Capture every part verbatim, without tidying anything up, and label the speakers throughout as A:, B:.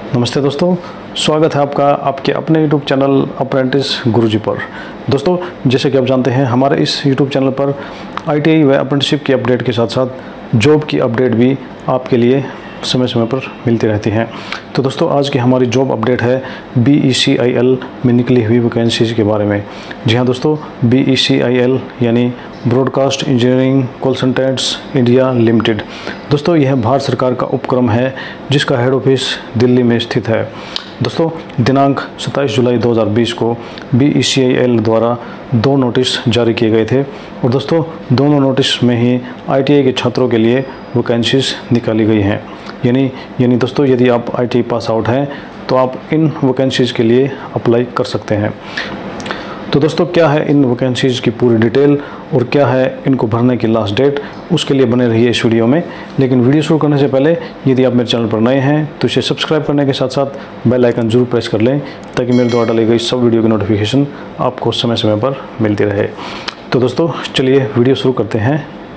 A: नमस्ते दोस्तों, स्वागत है आपका आपके अपने यूट्यूब चैनल अप्रेंटिस गुरुजी पर। दोस्तों, जैसे कि आप जानते हैं, हमारे इस यूट्यूब चैनल पर आईटीआई व अप्रेंटिसशिप की अपडेट के साथ साथ जॉब की अपडेट भी आपके लिए समय समय पर मिलती रहती हैं। तो दोस्तों, आज की हमारी जॉब अपडेट है B E C I L में निकली हुई वैकेंसीज़ के बारे में। जी हाँ दोस्तों, B E C I L यानी Broadcast Engineering Consultants India Limited. दोस्तों, यह भारत सरकार का उपक्रम है जिसका हेड ऑफिस दिल्ली में स्थित है। दोस्तों, दिनांक सत्ताईस जुलाई दो हज़ार बीस को B E C I L द्वारा दो नोटिस जारी किए गए थे और दोस्तों दोनों नोटिस में ही आई टी आई के छात्रों के लिए वैकेंसीज़ निकाली गई हैं। यानी यानी दोस्तों, यदि आप I T I pass out हैं तो आप इन वैकेंसीज़ के लिए अप्लाई कर सकते हैं। तो दोस्तों, क्या है इन वैकेंसीज़ की पूरी डिटेल और क्या है इनको भरने की लास्ट डेट, उसके लिए बने रहिए इस वीडियो में। लेकिन वीडियो शुरू करने से पहले यदि आप मेरे चैनल पर नए हैं तो इसे सब्सक्राइब करने के साथ साथ बेल आइकन जरूर प्रेस कर लें ताकि मेरे द्वारा डाली गई सब वीडियो की नोटिफिकेशन आपको समय समय पर मिलती रहे। तो दोस्तों, चलिए वीडियो शुरू करते हैं।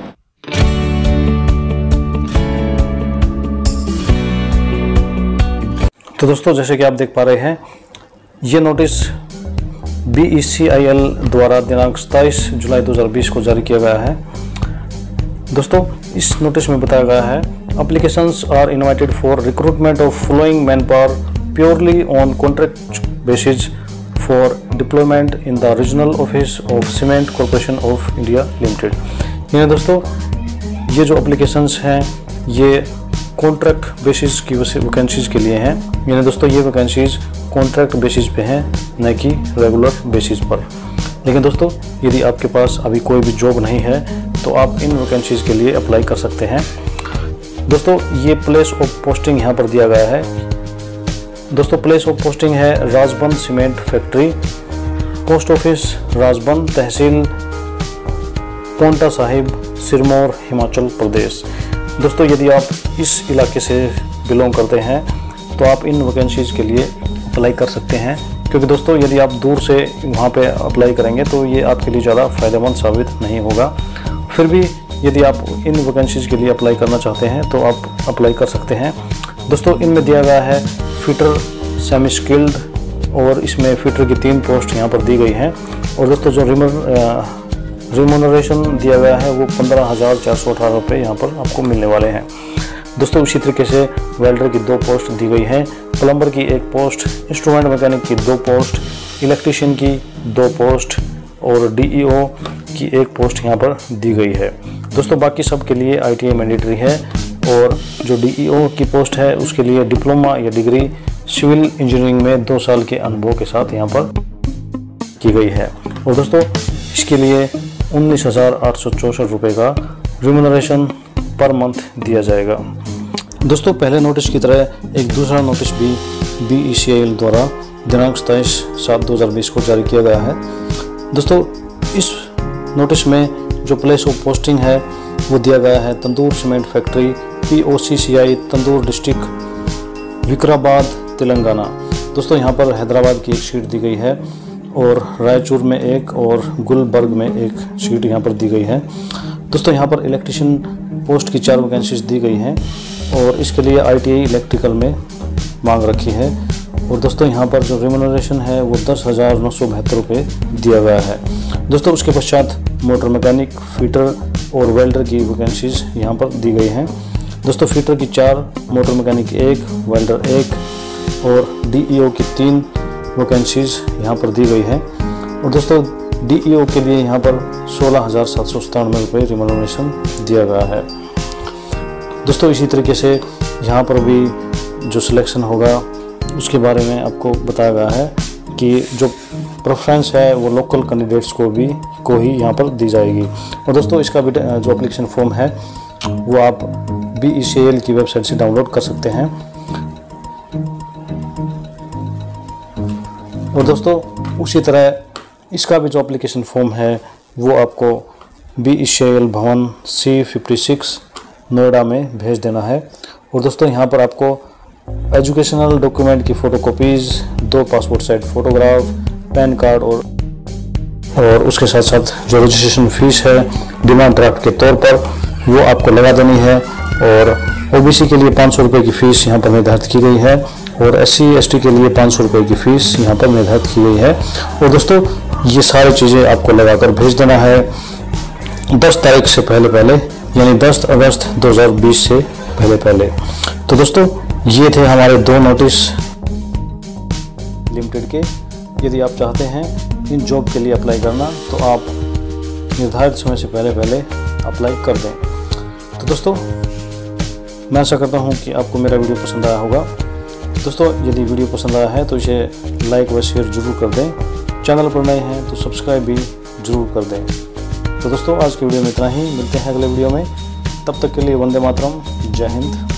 A: तो दोस्तों, जैसे कि आप देख पा रहे हैं, ये notice B E C I L द्वारा दिनांक सत्ताईस जुलाई दो हज़ार बीस को जारी किया गया है। दोस्तों, इस नोटिस में बताया गया है, applications are invited for recruitment of following man power purely on contract basis for deployment in the regional office of Cement Corporation of India Limited. यानी दोस्तों, ये जो एप्लीकेशंस हैं ये कॉन्ट्रैक्ट बेसिस की वैकेंसीज़ के लिए हैं। यानी दोस्तों, ये वैकेंसीज़ कॉन्ट्रैक्ट बेसिस पे हैं, न कि रेगुलर बेसिस पर। लेकिन दोस्तों, यदि आपके पास अभी कोई भी जॉब नहीं है तो आप इन वैकेंसीज़ के लिए अप्लाई कर सकते हैं। दोस्तों, ये प्लेस ऑफ पोस्टिंग यहाँ पर दिया गया है। दोस्तों, प्लेस ऑफ पोस्टिंग है Rajband cement factory, post office Rajband, तहसील पोंटा साहिब, सिरमौर, हिमाचल प्रदेश। दोस्तों, यदि आप इस इलाके से बिलोंग करते हैं तो आप इन वैकेंसीज़ के लिए अप्लाई कर सकते हैं, क्योंकि दोस्तों यदि आप दूर से वहाँ पे अप्लाई करेंगे तो ये आपके लिए ज़्यादा फ़ायदेमंद साबित नहीं होगा। फिर भी यदि आप इन वैकेंसीज़ के लिए अप्लाई करना चाहते हैं तो आप अप्लाई कर सकते हैं। दोस्तों, इनमें दिया गया है फिटर, सेमी स्किल्ड, और इसमें फिटर की तीन पोस्ट यहाँ पर दी गई हैं। और दोस्तों, जो रिमर रिमोनरेशन दिया गया है वो पंद्रह हज़ार चार सौ अठारह रुपये यहाँ पर आपको मिलने वाले हैं। दोस्तों, इसी तरीके से वेल्डर की दो पोस्ट दी गई हैं, प्लम्बर की एक पोस्ट, इंस्ट्रूमेंट मैकेनिक की दो पोस्ट, इलेक्ट्रीशियन की दो पोस्ट और डी ई ओ की एक पोस्ट यहाँ पर दी गई है। दोस्तों, बाकी सब के लिए आई टी आई मैंडेटरी है और जो डी ई ओ की पोस्ट है उसके लिए डिप्लोमा या डिग्री सिविल इंजीनियरिंग में दो साल के अनुभव के साथ यहाँ पर की गई है। और दोस्तों, इसके लिए उन्नीस हज़ार आठ सौ चौंसठ रुपये का रिम्यूनरेशन पर मंथ दिया जाएगा। दोस्तों, पहले नोटिस की तरह एक दूसरा नोटिस भी B E C I L द्वारा दिनांक सत्ताईस सात दो हज़ार बीस को जारी किया गया है। दोस्तों, इस नोटिस में जो प्लेस ऑफ पोस्टिंग है वो दिया गया है Tandur cement factory, P O C C I, Tandur district, Vikarabad, Telangana. दोस्तों, यहाँ पर हैदराबाद की एक सीट दी गई है और रायचूर में एक और गुलबर्ग में एक सीट यहाँ पर दी गई है। दोस्तों, यहाँ पर इलेक्ट्रीशियन पोस्ट की चार वैकेंसीज दी गई हैं और इसके लिए आई टी आई इलेक्ट्रिकल में मांग रखी है। और दोस्तों, यहाँ पर जो रिम्यूनरेशन है वो दस हज़ार नौ सौ बहत्तर रुपये दिया गया है। दोस्तों, उसके पश्चात मोटर मैकेनिक, फिटर और वेल्डर की वैकेंसीज यहाँ पर दी गई हैं। दोस्तों, फिटर की चार, मोटर मैकेनिक एक, वेल्डर एक और डी ई ओ की तीन वैकेंसीज यहाँ पर दी गई है। और दोस्तों, डी ई ओ के लिए यहाँ पर सोलह हज़ार सात सौ सतानवे रुपये रिम्यूनरेशन दिया गया है। दोस्तों, इसी तरीके से यहाँ पर भी जो सिलेक्शन होगा उसके बारे में आपको बताया गया है कि जो प्रेफरेंस है वो लोकल कैंडिडेट्स को भी को ही यहाँ पर दी जाएगी। और दोस्तों, इसका भी जो एप्लीकेशन फॉर्म है वो आप B E C I L की वेबसाइट से डाउनलोड कर सकते हैं। और दोस्तों, उसी तरह इसका भी जो एप्लीकेशन फॉर्म है वो आपको B E C I L भवन सी फिफ्टी सिक्स नोएडा में भेज देना है। और दोस्तों, यहाँ पर आपको एजुकेशनल डॉक्यूमेंट की फ़ोटोकॉपीज़, दो passport size photograph, PAN card और और उसके साथ साथ जो रजिस्ट्रेशन फ़ीस है डिमांड ड्राफ्ट के तौर पर वो आपको लगा देनी है। और ओबीसी के लिए पाँच सौ रुपये की फ़ीस यहाँ पर निर्धारित की गई है और एस सी एस टी के लिए पाँच सौ रुपये की फ़ीस यहाँ पर निर्धारित की गई है। और दोस्तों ये सारी चीज़ें आपको लगाकर भेज देना है दस तारीख से पहले पहले, यानी दस अगस्त दो हज़ार बीस से पहले पहले। तो दोस्तों ये थे हमारे दो नोटिस लिमिटेड के। यदि आप चाहते हैं इन जॉब के लिए अप्लाई करना तो आप निर्धारित समय से पहले पहले अप्लाई कर दें। तो दोस्तों मैं आशा करता हूं कि आपको मेरा वीडियो पसंद आया होगा। दोस्तों यदि वीडियो पसंद आया है तो इसे लाइक व शेयर जरूर कर दें। चैनल पर नए हैं तो सब्सक्राइब भी जरूर कर दें। तो दोस्तों आज की वीडियो में इतना ही, मिलते हैं अगले वीडियो में। तब तक के लिए वंदे मातरम, जय हिंद।